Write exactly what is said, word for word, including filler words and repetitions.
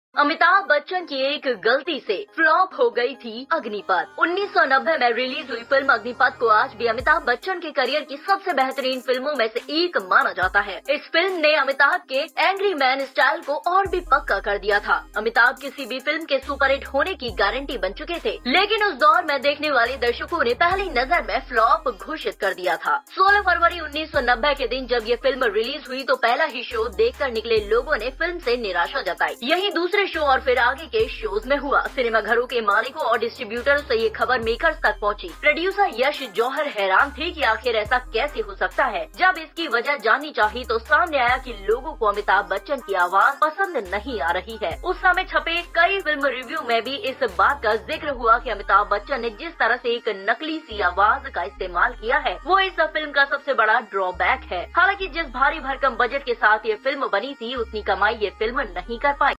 अमिताभ बच्चन की एक गलती से फ्लॉप हो गई थी अग्निपथ। उन्नीस सौ नब्बे में रिलीज हुई फिल्म अग्निपथ को आज भी अमिताभ बच्चन के करियर की सबसे बेहतरीन फिल्मों में से एक माना जाता है। इस फिल्म ने अमिताभ के एंग्री मैन स्टाइल को और भी पक्का कर दिया था। अमिताभ किसी भी फिल्म के सुपरहिट होने की गारंटी बन चुके थे, लेकिन उस दौर में देखने वाले दर्शकों ने पहली नजर में फ्लॉप घोषित कर दिया था। सोलह फरवरी उन्नीस सौ नब्बे के दिन जब ये फिल्म रिलीज हुई तो पहला ही शो देखकर निकले लोगों ने फिल्म से निराशा जताई। यही दूसरे शो और फिर आगे के शोज में हुआ। सिनेमा घरों के मालिकों और डिस्ट्रीब्यूटरों से ये खबर मेकर्स तक पहुंची। प्रोड्यूसर यश जौहर हैरान थे कि आखिर ऐसा कैसे हो सकता है। जब इसकी वजह जाननी चाहिए तो सामने आया कि लोगों को अमिताभ बच्चन की आवाज पसंद नहीं आ रही है। उस समय छपे कई फिल्म रिव्यू में भी इस बात का जिक्र हुआ कि अमिताभ बच्चन ने जिस तरह से एक नकली सी आवाज का इस्तेमाल किया है वो इस फिल्म का सबसे बड़ा ड्रॉबैक है। हालांकि जिस भारी भरकम बजट के साथ ये फिल्म बनी थी उतनी कमाई ये फिल्म नहीं कर पाई।